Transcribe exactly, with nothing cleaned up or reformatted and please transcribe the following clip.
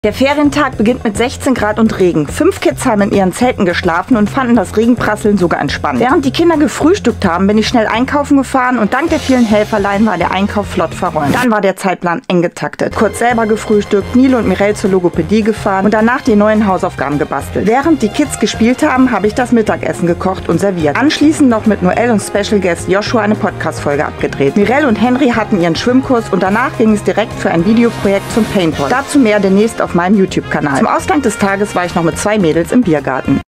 Der Ferientag beginnt mit sechzehn Grad und Regen. Fünf Kids haben in ihren Zelten geschlafen und fanden das Regenprasseln sogar entspannt. Während die Kinder gefrühstückt haben, bin ich schnell einkaufen gefahren und dank der vielen Helferlein war der Einkauf flott verräumt. Dann war der Zeitplan eng getaktet. Kurz selber gefrühstückt, Nilo und Mirelle zur Logopädie gefahren und danach die neuen Hausaufgaben gebastelt. Während die Kids gespielt haben, habe ich das Mittagessen gekocht und serviert. Anschließend noch mit Noel und Special Guest Joshua eine Podcast-Folge abgedreht. Mirelle und Henry hatten ihren Schwimmkurs und danach ging es direkt für ein Videoprojekt zum Paintball. Dazu mehr demnächst auf meinem YouTube-Kanal. Zum Ausgang des Tages war ich noch mit zwei Mädels im Biergarten.